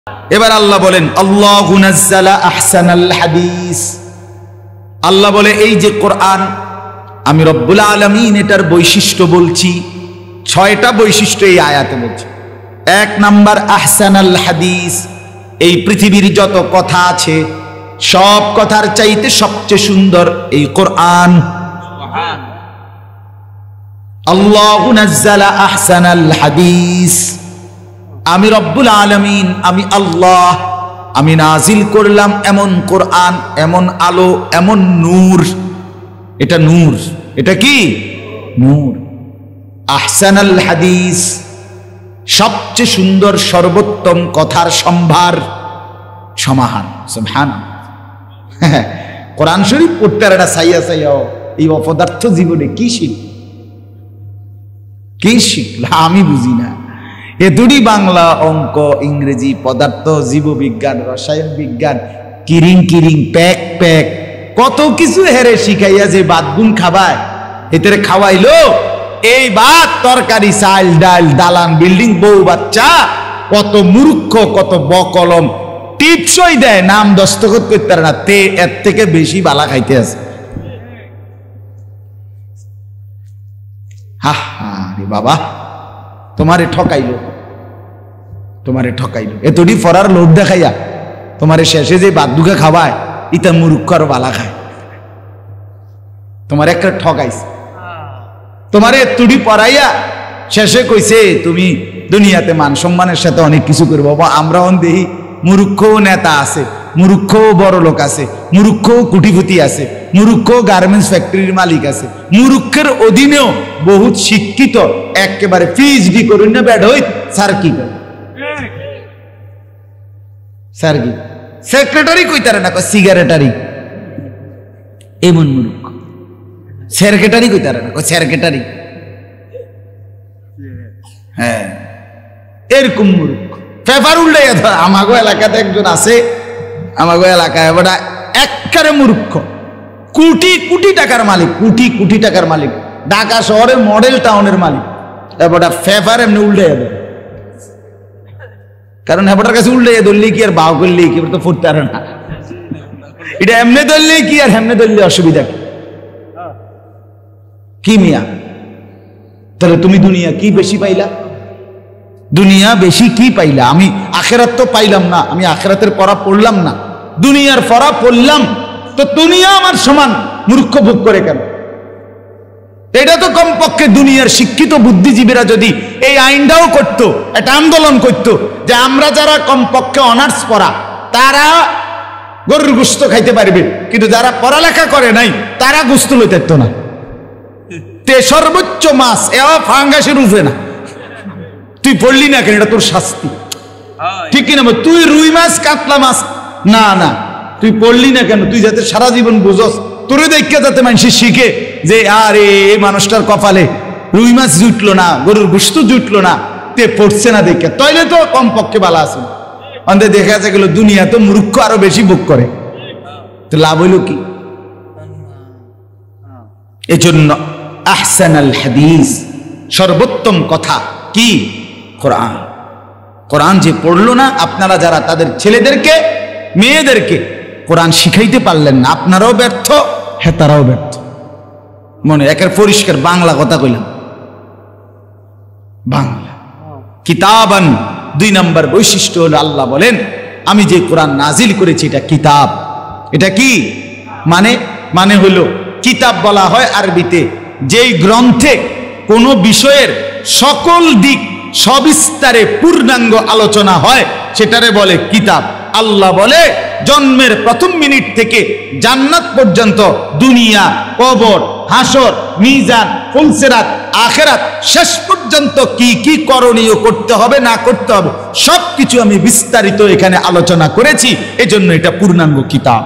এবার আল্লাহ বলেন আল্লাহু নাজ্জালা আহসানাল হাদিস। আল্লাহ বলে এই যে কোরআন, আমি রব্বুল আলামিন এটার বৈশিষ্ট্য বলছি, 6টা বৈশিষ্ট্য এই আয়াতে বলছি। 1 নাম্বার আহসানাল হাদিস, এই পৃথিবীর যত কথা আছে সব কথার চাইতে সবচেয়ে সুন্দর এই কোরআন। আল্লাহু নাজ্জালা আহসানাল হাদিস, আমি রব্বুল আলামিন, আমি আল্লাহ, আমি নাজিল করলাম এমন কোরআন, এমন আলো, এমন নূর। এটা নূর, এটা কি নূর। আহসানাল হাদিস, সবচেয়ে সুন্দর সর্বোত্তম কথার সম্ভার, সমাহার। সুবহানাল্লাহ। কোরআন শরীফ পড়তে আর এটা সাইয়া সাইয়া এই অপদার্থ জীবনে কি শিখলা আমি বুঝি না। এ দুটি বাংলা, অঙ্ক, ইংরেজি, পদার্থ, জীববিজ্ঞান, রসায়ন বিজ্ঞান, কিরিং কিরিং প্যাক প্যাক কত কিছু হেরে শিখাইয়া যে বাদগুন খাবায়, এতে খাওয়াইলো এই ভাত তরকারি চাল ডাল দালান বিল্ডিং বউ বাচ্চা, কত মূর্খ, কত বকলম, টিপসই দেয়, নাম দস্তখত করতে পারে না, তে এর থেকে বেশি বালা খাইতে আছে। হা হা রে বাবা, তোমারে ঠকাইলো, তোমারে ঠকাইলো, এতটি ফরার লোভ দেখাইয়া তোমারে শেষে যে বাদুকা খাওয়ায় ইতা মূর্খ আর বালা খায়। তোমার একটা ঠকাইছে, তোমারে এতটি পড়াইয়া শেষে কইছে তুমি দুনিয়াতে মান সম্মানের সাথে অনেক কিছু করবো। আমরাও দেখি মূর্খ নেতা আছে, মূর্খ বড় লোক আছে, মূর্খ কুটিপতি আছে, মূর্খ গার্মেন্টস ফ্যাক্টরির মালিক আছে, মূর্খের অধীনেও বহুত শিক্ষিত একেবারে পিএইচডি করুন না ব্যাড হই স্যার কি করে, স্যার কি সেক্রেটারি কইতারে না, সিগারেটারি, এমন মূর্খ। সেক্রেটারি কইতারে না, সেক্রেটারি, হ্যাঁ এরকম মূর্খ। পেপার উল্টে আমাগো এলাকাতে একজন আছে, আমাগো এলাকায় এবারটা একবারে মূর্খ, কোটি কোটি টাকার মালিক, কোটি কোটি টাকার মালিক, ঢাকা শহরের মডেল টাউনের মালিক। এবারটা পেপার এমনি উল্টে যাবে, কারণ এবারটার কাছে উল্টে ধরলে কি আর বাউ করলে কি তো ফুটতে পারে না, এটা এমনি ধরলে কি আর এমনি ধরলে অসুবিধা কি মিয়া? তাহলে তুমি দুনিয়া কি বেশি পাইলা? দুনিয়া বেশি কি পাইলা? আমি আখেরাত তো পাইলাম না, আমি আখেরাতের পড়া পড়লাম না, দুনিয়ার পড়া পড়লাম, তো দুনিয়া আমার সমান মূর্খ ভোগ করে কেন? এটা তো কমপক্ষে দুনিয়ার শিক্ষিত বুদ্ধিজীবীরা যদি এই আইনটাও করতো, একটা আন্দোলন করতো যে আমরা যারা কমপক্ষে অনার্স পড়া তারা গরুর গোশত খাইতে পারবে, কিন্তু যারা পড়ালেখা করে নাই তারা গোশত লইতে পারতো না। তে সর্বোচ্চ মাছ এও ফাঙ্গাসের উঠবে না, তুই পড়লি না কেন, এটা তোর শাস্তি, ঠিক কিনা? তুই রুই মাছ কাতলা মাছ না না তুই পড়লি না কেন? তুই যাতে সারা জীবন বুঝস, তোরে দেখে যাতে মানুষ শিখে যে আরে এই মানুষটার কপালে রুই মাছ জুটলো না, গরুর গোশত জুটলো না, তে পড়ছে না দেখে, তাইলে তো কমপক্ষে ভালো আছে। অন্ধে দেখা যায় গেল দুনিয়া তো মূর্খ আরো বেশি ভোগ করে, তো লাভ হইল কি? এজন্য আহসানাল হাদিস, সর্বোত্তম কথা কি? কোরআন। কোরআন যে পড়লো না, আপনারা যারা তাদের ছেলেদেরকে মেয়েদেরকে কোরআন শিখাইতে পারলেন না, আপনারাও ব্যর্থ, হ্যাঁ তারাও ব্যর্থ। মনে একের পরিষ্কার বাংলা কথা কইলাম, বাংলা কিতাবান। 2 নম্বর বৈশিষ্ট্য হলো আল্লাহ বলেন আমি যে কোরআন নাজিল করেছি এটা কিতাব। এটা কি মানে? মানে হলো কিতাব বলা হয় আরবিতে যেই গ্রন্থে কোনো বিষয়ের সকল দিক সবিস্তারে পূর্ণাঙ্গ আলোচনা হয় সেটারে বলে কিতাব। আল্লাহ বলে জন্মের প্রথম মিনিট থেকে জান্নাত পর্যন্ত, দুনিয়া, কবর, হাসর, মিজান, ফুলসিরাত, আখিরাত শেষ পর্যন্ত কি কি করণীয় করতে হবে না করতে হবে সবকিছু আমি বিস্তারিত এখানে আলোচনা করেছি, এজন্য এটা পূর্ণাঙ্গ কিতাব।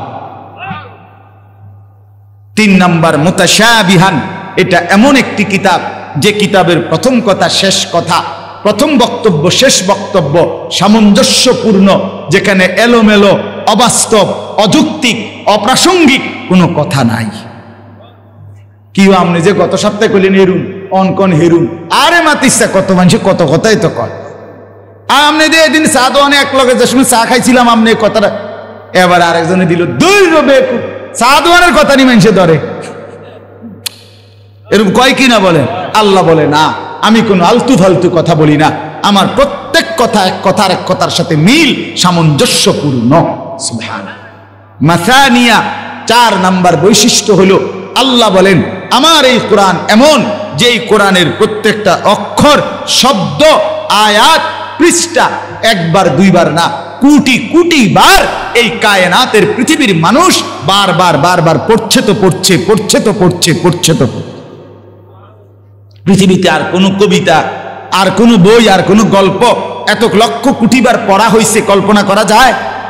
3 নাম্বার মুতাশাবিহান, এটা এমন একটি কিতাব যে কিতাবের প্রথম কথা শেষ কথা, প্রথম বক্তব্য শেষ বক্তব্য সামঞ্জস্যপূর্ণ, যেখানে এলোমেলো, অবাস্তব, অযৌক্তিক, অপ্রাসঙ্গিক কোনো কথা নাই। কি আপনি যে গত সপ্তাহে কইলেন হেরুন অনকন হেরুন, আরে মাতিসা কত মানুষ কত কথাই তো কয়, আমনে দিয়ে দিন চা দোয়ানে এক লগে যে সময় চা খাইছিলাম আমনে কথাটা এবার আরেকজনে দিল দুই রবে চা দোয়ানের কথা নি মানুষে ধরে এরকম কয় কিনা বলে আল্লাহ বলে না আমি কোন আলতু ফালতু কথা বলি না আমার প্রত্যেক কথা এক কথার এক কথার সাথে মিল সামঞ্জস্যপূর্ণ সুবহানাল্লাহ মাসানিয়া 4 নাম্বার বৈশিষ্ট্য হলো আল্লাহ বলেন আমার এই কোরআন এমন যে এই কোরআনের প্রত্যেকটা অক্ষর শব্দ আয়াত পৃষ্ঠা একবার দুইবার না কোটি কোটি বার এই কায়নাতের পৃথিবীর মানুষ বারবার বারবার পড়ছে তো পড়ছে পড়ছে তো পড়ছে পড়ছে তো পৃথিবীতে আর কোনো কবিতা আর কোনো বই আর কোনো গল্প এত লক্ষ কোটি বার পড়া হয়েছে কল্পনা করা যায়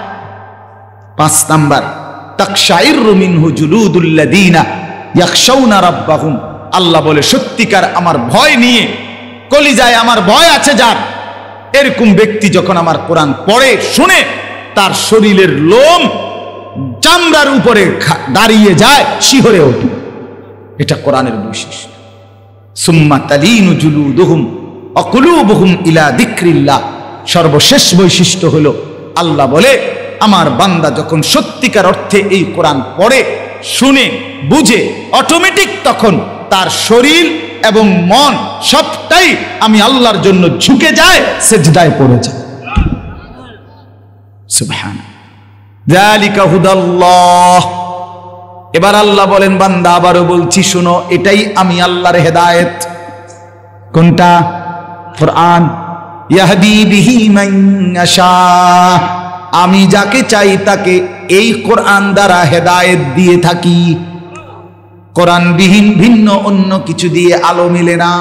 5 নাম্বার তাকশাইরু মিনহু জুলুদুল্লাযিনা ইয়াখশাউনা রাব্বাহুম আল্লাহ বলে সত্যিকার আমার ভয় নিয়ে কলিজায় আমার ভয় আছে যার এরকম ব্যক্তি যখন আমার কোরআন পড়ে শুনে তার শরীরের লোম চামড়ার উপরে দাঁড়িয়ে যায় শিহরে ওঠে এটা কোরআনের বৈশিষ্ট্য সুম্মা তালিনু জুলুদুহুম ওয়া কুলুবুহুম ইলা যিকরিল্লাহ সর্বশেষ বৈশিষ্ট্য হলো আল্লাহ বলে আমার বান্দা যখন সত্যিকার অর্থে এই কোরআন পড়ে শুনে বুঝে অটোমেটিক তখন তার শরীর এবং মন সবটাই আমি আল্লাহর জন্য ঝুঁকে যায় সিজদায় পড়ে যায় সুবহানাল্লাহ যালিকা হুদাল্লাহ এবার আল্লাহ বলেন বান্দা আবারও বলছি শুনো এটাই আমি আল্লাহর হেদায়েত কোনটা কোরআন ইয়াহদি বিহি মান ইয়াশা আমি যাকে চাই তাকে এই কোরআন দ্বারা হেদায়েত দিয়ে থাকি কোরআন বিহীন ভিন্ন অন্য কিছু দিয়ে আলো মিলে না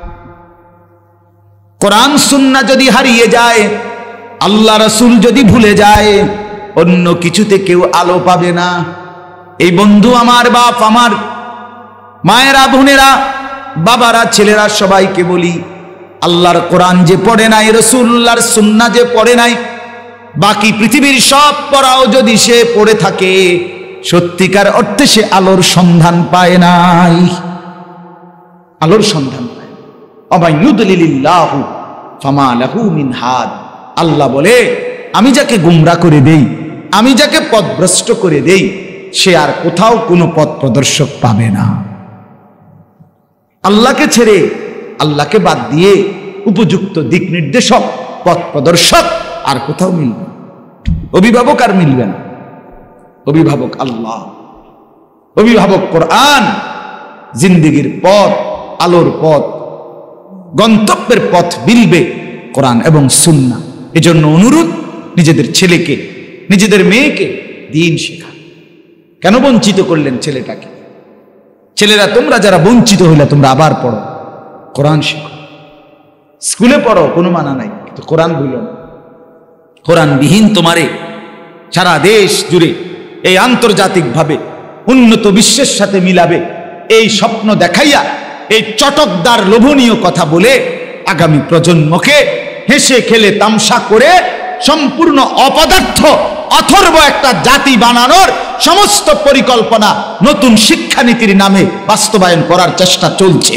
কোরআন সুন্নাহ যদি হারিয়ে যায় আল্লাহ রাসূল যদি ভুলে যায় অন্য কিছুতে কেউ আলো পাবে না এই বন্ধু আমার বাপ আমার মায়েরা বোনেরা বাবারা ছেলেরা সবাইকে বলি আল্লাহর কোরআন যে পড়ে নাই রাসূলুল্লাহর সুন্নাহ যে পড়ে নাই বাকি পৃথিবীর সব পড়াও যদি সে পড়ে থাকে সত্যিকার অর্থে সে আলোর সন্ধান পায় নাই আলোর সন্ধান পায় ওয়ামান ইউদলিলিল্লাহু ফামা লাহু মিন হাদ আল্লাহ বলে আমি যাকে গুমরা করে দেই আমি যাকে পথভ্রষ্ট করে দেই সে আর কোথাও কোনো পথ প্রদর্শক পাবে না আল্লাহকে ছেড়ে আল্লাহকে বাদ দিয়ে উপযুক্ত দিক নির্দেশক পথ প্রদর্শক আর কোথাও মিলবে অভিভাবক আর মিলবে না অভিভাবক আল্লাহ অভিভাবক কোরআন জিন্দেগীর পথ আলোর পথ গন্তব্যের পথ মিলবে কোরআন এবং সুন্নাহ এজন্য অনুরোধ নিজেদের ছেলেকে নিজেদের মেয়েকে দ্বীন শেখা কেন বঞ্চিত করলেন ছেলেটাকে ছেলেরা তোমরা যারা বঞ্চিত হইলা তোমরা আবার পড়ো কোরআন শেখো স্কুলে পড়ো কোনো মানা নাই কিন্তু কোরআন ভুলো না কোরআন বিহীন তোমারে সারা দেশ জুড়ে এই আন্তর্জাতিকভাবে উন্নত বিশ্বের সাথে মিলাবে এই স্বপ্ন দেখাইয়া এই চটকদার লোভনীয় কথা বলে আগামী প্রজন্মকে হেসে খেলে তামসা করে সম্পূর্ণ অপদার্থ অথর্ব একটা জাতি বানানোর সমস্ত পরিকল্পনা নতুন শিক্ষানীতির নামে বাস্তবায়ন করার চেষ্টা চলছে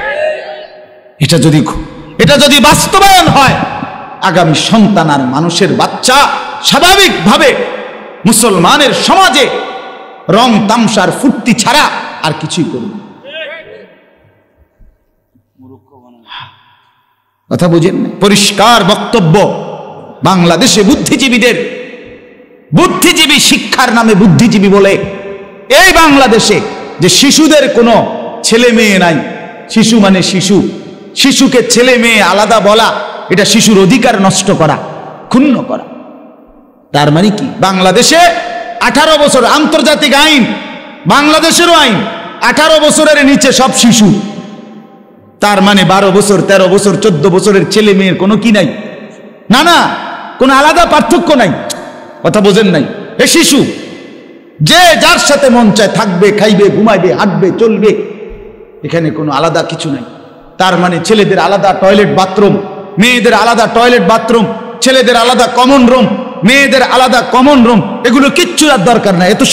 এটা যদি বাস্তবায়ন হয় আগামী সন্তান আর মানুষের বাচ্চা স্বাভাবিকভাবে মুসলমানের সমাজে রং তামসার ফুর্তি ছাড়া আর কিছুই করবে কথা বুঝেন পরিষ্কার বক্তব্য বাংলাদেশে বুদ্ধিজীবী শিক্ষার নামে বুদ্ধিজীবী বলে এই বাংলাদেশে যে শিশুদের কোনো ছেলে মেয়ে নাই শিশু মানে শিশুকে ছেলে মেয়ে আলাদা বলা এটা শিশুর অধিকার নষ্ট করা ক্ষুণ্ণ করা তার মানে কি বাংলাদেশে 18 বছর আন্তর্জাতিক আইন বাংলাদেশেরও আইন 18 বছরের নিচে সব শিশু তার মানে 12 বছর 13 বছর 14 বছরের ছেলে মেয়ের কোনো কি নাই না কোনো আলাদা পার্থক্য নাই কথা বোঝেন নাই এ শিশু যে যার সাথে মন চায় থাকবে খাইবে ঘুমাইবে হাঁটবে চলবে এখানে কোনো আলাদা কিছু নাই তার মানে ছেলেদের আলাদা টয়লেট বাথরুম মেয়েদের আলাদা টয়লেট বাথরুম ছেলেদের আলাদা কমন রুম মেয়েদের আলাদা কমন রুম এগুলো কিচ্ছু আর দরকার নাই এত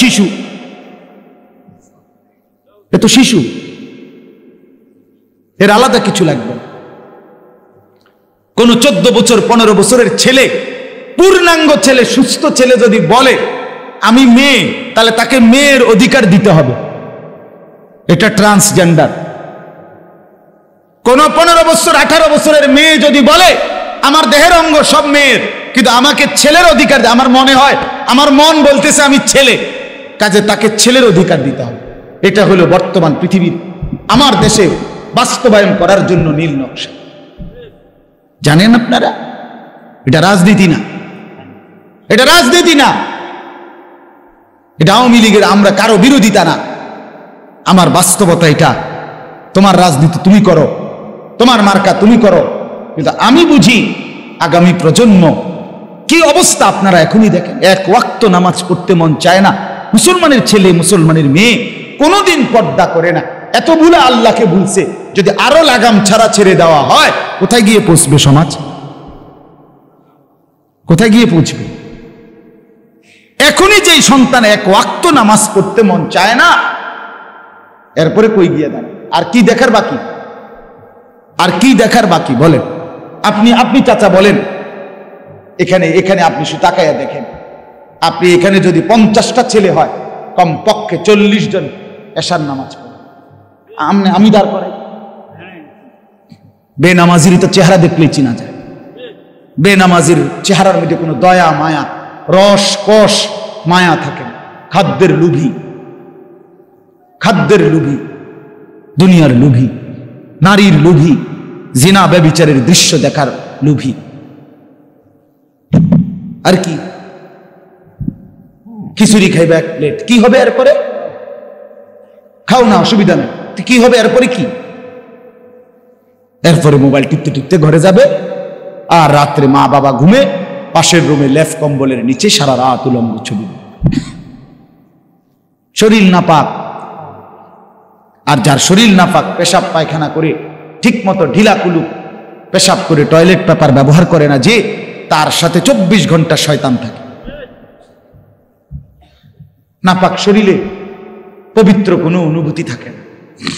শিশু এর আলাদা কিছু লাগবে কোন 14 বছর 15 বছরের ছেলে, পূর্ণাঙ্গ ছেলে, সুস্থ ছেলে যদি বলে আমি মেয়ে, তাহলে তাকে মেয়ের অধিকার দিতে হবে। এটা ট্রান্সজেন্ডার। কোন 15 বছর 18 বছরের মেয়ে যদি বলে আমার দেহের অঙ্গ সব মেয়ের, কিন্তু আমাকে ছেলের অধিকার, আমার মনে হয়, আমার মন বলতেছে আমি ছেলে, কাজে তাকে ছেলের অধিকার দিতে হবে। এটা হলো বর্তমান পৃথিবীর, আমার দেশে বাস্তবায়ন করার জন্য নীল নকশা। জানেন আপনারা, এটা রাজনীতি না, এটা রাজনীতি না, এটা আওয়ামী লীগের আমরা কারো বিরোধিতা না, আমার বাস্তবতা এটা। তোমার রাজনীতি তুমি করো, তোমার মার্কা তুমি করো, কিন্তু আমি বুঝি আগামী প্রজন্ম কি অবস্থা আপনারা এখনই দেখেন। এক ওয়াক্ত নামাজ পড়তে মন চায় না, মুসলমানের ছেলে মুসলমানের মেয়ে কোনোদিন পর্দা করে না, এত ভুলে আল্লাহকে ভুলছে। যদি আরো লাগাম ছাড়া ছেড়ে দেওয়া হয়, কোথায় গিয়ে পৌঁছবে সমাজ? কোথায় গিয়ে পৌঁছবে? এখনই যেই সন্তান এক ওয়াক্ত নামাজ পড়তে মন চায় না, এরপরে কই গিয়ে দাঁড়ায়? আর কি দেখার বাকি? আর কি দেখার বাকি বলেন? আপনি চাচা বলেন, এখানে আপনি শুধু তাকাইয়া দেখেন, আপনি এখানে যদি 50টা ছেলে হয়, কমপক্ষে 40 জন এশার নামাজ পড়ে, আমি দাঁড় করাই। বেনামাজির তো চেহারা দেখলেই চিনা যায়। বেনামাজির চেহারার মধ্যে কোনো দয়া মায়া, রস কষ মায়া থাকে না। খাদ্যের লোভী, খাদ্যের লোভী, দুনিয়ার লোভী, নারীর লোভী, জিনা ব্যভিচারের দৃশ্য দেখার লোভী। আর কি? খিচুড়ি খাইবে 1 প্লেট, কি হবে এরপরে? খাও না, অসুবিধা নেই, কি হবে এরপরে? কি এরপরে? মোবাইল টিপতে টিপতে ঘরে যাবে, আর রাত্রে মা বাবা ঘুমে পাশের রুমে লেফ কম্বলের নিচে সারা রাত উলঙ্গ ছবি। শরীর নাপাক। আর যার শরীর নাপাক, পেশাব পায়খানা করে ঠিক মতো ঢিলা কুলুক পেশাব করে টয়লেট পেপার ব্যবহার করে না, যে তার সাথে 24 ঘন্টা শয়তান থাকে। নাপাক শরীরে পবিত্র কোনো অনুভূতি থাকে না।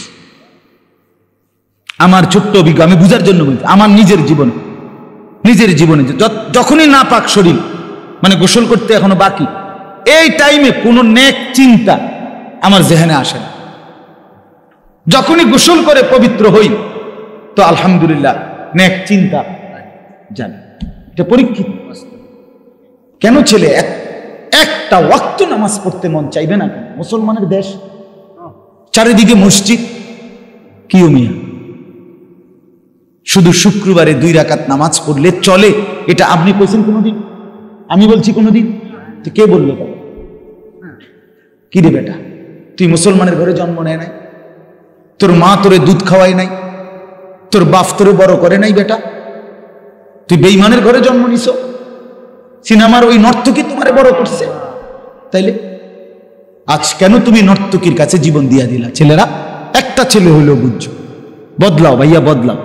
আমার ছোট্ট অভিজ্ঞতা, আমি বুঝার জন্য বলছি, আমার নিজের জীবনে যখনই নাপাক শরীর, মানে গোসল করতে এখনো বাকি, এই টাইমে কোনো নেক চিন্তা আমার জেহেনে আসে না। যখনই গোসল করে পবিত্র হই, তো আলহামদুলিল্লাহ নেক চিন্তা জানি। এটা পরীক্ষিত। কেন ছেলে একটা ওয়াক্ত নামাজ পড়তে মন চাইবে না? মুসলমানের দেশ, চারিদিকে মসজিদ, কি মিয়া শুধু শুক্রবারে 2 রাকাত নামাজ পড়লে চলে, এটা আপনি কইছেন কোনোদিন? আমি বলছি কোনোদিন? তো কে বললো? কি রে বেটা, তুই মুসলমানের ঘরে জন্ম নেয় নাই? তোর মা তোরে দুধ খাওয়াই নাই? তোর বাপ তোরে বড় করে নাই? বেটা, তুই বেঈমানের ঘরে জন্ম নিছ? সিনেমার ওই নর্তকী তোমারে বড় করছে? তাইলে আজ কেন তুমি নর্তকীর কাছে জীবন দিয়া দিলা? ছেলেরা, একটা ছেলে হইলেও বুঝছো, বদলাও ভাইয়া, বদলাও,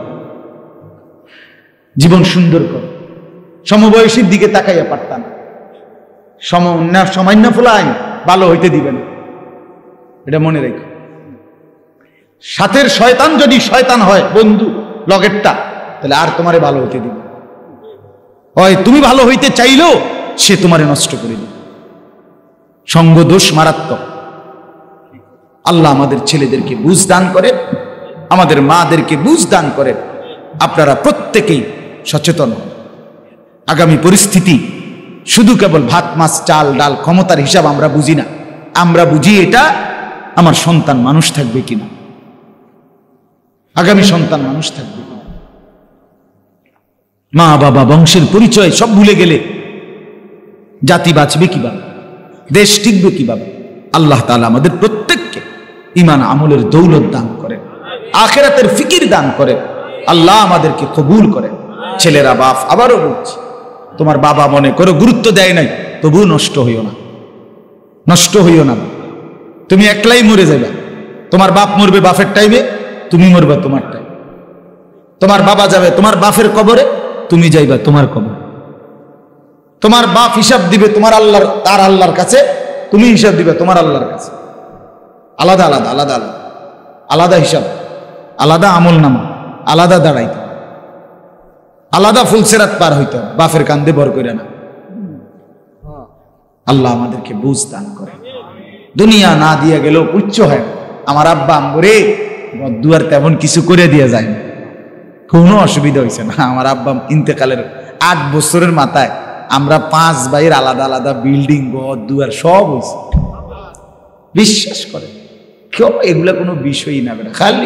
জীবন সুন্দর কর। সমবয়সীর দিকে তাকাইয়া পারতাম, সামান্য ফলাই ভালো হইতে দিবে না, এটা মনে রেখো। সাথের শয়তান যদি শয়তান হয় বন্ধু লগেরটা, তাহলে আর তোমারে ভালো হইতে দিবে। হয় তুমি ভালো হইতে চাইলেও সে তোমারে নষ্ট করে দিবে। সঙ্গ দোষ মারাত্মক। আল্লাহ আমাদের ছেলেদেরকে বুঝ দান করে, আমাদের মাদেরকে বুঝ দান করে। আপনারা প্রত্যেকেই সচেতন হন। আগামী পরিস্থিতি শুধু কেবল ভাত মাছ চাল ডাল ক্ষমতার হিসাব আমরা বুঝি না, আমরা বুঝি এটা আমার সন্তান মানুষ থাকবে কিনা, আগামী সন্তান মানুষ থাকবে কিনা। মা বাবা বংশের পরিচয় সব ভুলে গেলে জাতি বাঁচবে কিভাবে, দেশ টিকবে কিভাবে? আল্লাহ তাআলা আমাদের প্রত্যেককে ঈমান আমলের দৌলত দান করেন, আখিরাতের ফিকির দান করেন। আল্লাহ আমাদেরকে কবুল করেন। ছেলেরা, বাপ, আবারও বলছি, তোমার বাবা মনে করো গুরুত্ব দেয় নাই, তবুও নষ্ট হইও না, নষ্ট হইও না। তুমি একলাই মরে যাবে। তোমার বাপ মরবে বাপের টাইমে, তুমি মরবা তোমার টাইমে। তোমার বাবা যাবে তোমার বাপের কবরে, তুমি যাইবা তোমার কবরে। তোমার বাপ হিসাব দিবে তোমার আল্লাহর, তার আল্লাহর কাছে, তুমি হিসাব দিবে তোমার আল্লাহর কাছে। আলাদা আলাদা আলাদা আলাদা আলাদা হিসাব, আলাদা আমল নামা, আলাদা দাঁড়াইতে। আলাদা ফুলসেরাত পার হইতে হবে, বাপের কান্দে ভর করে না। আল্লাহ আমাদেরকে বুঝ দান করে। দুনিয়া না দিয়ে গেলেও উচ্চ হয়। আমার আব্বা আম্বরে বদুয়ার তেমন কিছু করে দিয়ে যায় না, কোনো অসুবিধা হয়েছে না। আমার আব্বা ইন্তেকালের 8 বছরের মাথায় আমরা 5 ভাইয়ের আলাদা আলাদা বিল্ডিং, বদুয়ার সব হয়েছে। বিশ্বাস করে কেউ এগুলা কোনো বিষয়ই না বেটা, খালি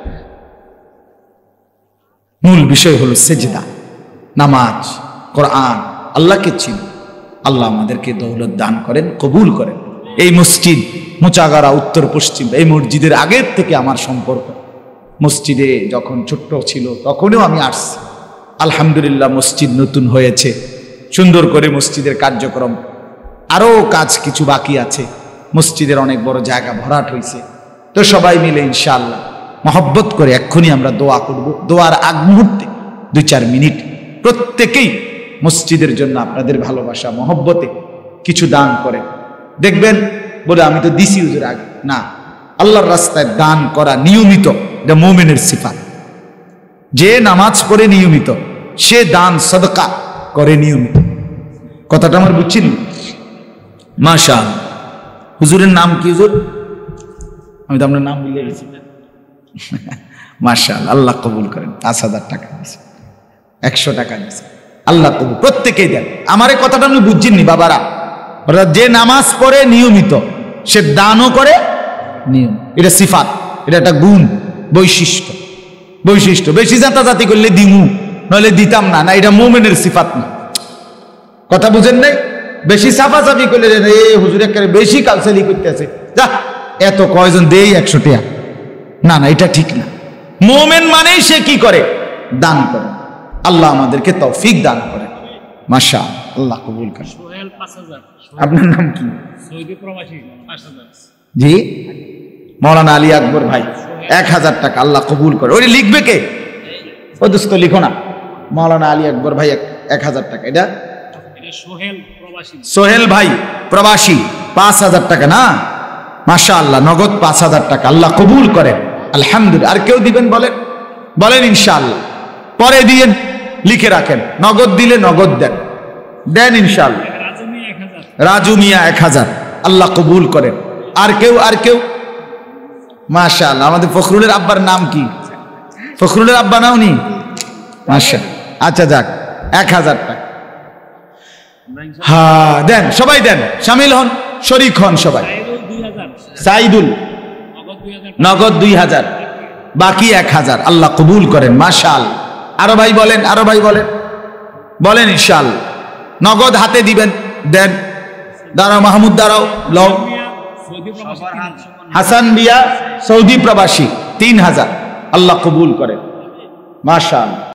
মূল বিষয় হলো সেজদা, নামাজ, কোরআন, আল্লাহকে চিন। আল্লাহ আমাদেরকে দৌলত দান করেন, কবুল করেন। এই মসজিদ মোচাগাড়া উত্তর পশ্চিম, এই মসজিদের আগের থেকে আমার সম্পর্ক। মসজিদে যখন ছোট্ট ছিল তখনও আমি আসছি। আলহামদুলিল্লাহ মসজিদ নতুন হয়েছে, সুন্দর করে মসজিদের কার্যক্রম, আরও কাজ কিছু বাকি আছে। মসজিদের অনেক বড় জায়গা ভরাট হয়েছে। তো সবাই মিলে ইনশাআল্লাহ মহব্বত করে এক্ষুনি আমরা দোয়া করব। দোয়ার আগ মুহূর্তে 2-4 মিনিট প্রত্যেকেই মসজিদের জন্য আপনাদের ভালোবাসা মহব্বতে কিছু দান করেন। দেখবেন বলে আমি তো দিছি হুজুর আগে, না, আল্লাহর রাস্তায় দান করা নিয়মিত, এটা মুমিনের সিফাত। যে নামাজ পড়ে নিয়মিত, সে দান সদকা করে নিয়মিত। কথাটা আমার বুঝছেন? মাশাআল্লাহ। হুজুরের নাম কি হুজুর? আমি তো আপনার নাম ভুলে গেছি। মাশাআল্লাহ, আল্লাহ কবুল করেন। 5,000 টাকা দিয়েছে, 100 টাকা দিয়েছে, আল্লাহ কবুল। প্রত্যেকেই দেন। আমার এই কথাটা আপনি বুঝছেননি বাবারা? যে নামাজ পড়ে নিয়মিত, সে দানও করে নিয়ম। এটা সিফাত, এটা একটা গুণ, বৈশিষ্ট্য। বেশি জাতাজাতি করলে দিমু, নইলে দিতাম না, না, এটা মুমিনের সিফাত না। কথা বুঝেন নাই? বেশি সাফাসাফি করলে হুজুর একেবারে বেশি কালসালি করতেছে, যা এত কয়জন দেই 100 টাকা, না না, এটা ঠিক না। মুমিন মানেই সে কি করে? দান করে। আল্লাহ আমাদেরকে তৌফিক দান করে। মাশাআল্লাহ, আল্লাহ কবুল করেন। আপনার নাম কি? সৌদি প্রবাসী। 5,000। জি, মাওলানা আলী আকবর ভাই 1000 টাকা, আল্লাহ কবুল করে। ওই লিখবে কে? ও দোস্ত লিখো না, মাওলানা আলী আকবর ভাই 1000 টাকা। এটা সোহেল ভাই প্রবাসী 5,000 টাকা না? মাশাআল্লাহ, নগদ 5,000 টাকা, আল্লাহ কবুল করেন। আলহামদুলিল্লাহ। আর কেউ দিবেন? বলেন বলেন ইনশাআল্লাহ। পরে দিয়েন, লিখে রাখেন। নগদ দিলে নগদ দেন, দেন ইনশাআল্লাহ। রাজু মিয়া 1000, আল্লাহ কবুল করেন। আর কেউ? আর কেউ? মাশাআল্লাহ। আমাদের ফখরুলের আব্বার নাম কি? ফখরুলের আব্বা নাও নি? মাশাআল্লাহ। আচ্ছা যাক, 1000 টাকা। হ্যাঁ দেন, সবাই দেন, শামিল হন, শরীক হন সবাই। সাইদুল নগদ 2000, বাকি 1000, আল্লাহ কবুল করেন। মাশাআল্লাহ। আরো ভাই বলেন, আরো ভাই বলেন, বলেন ইনশাআল্লাহ। নগদ হাতে দিবেন, দেন। দাঁড়াও মাহমুদ, দাঁড়াও, লও। হাসান বিয়া সৌদি প্রবাসী 3000, আল্লাহ কবুল করেন। মাশাআল্লাহ।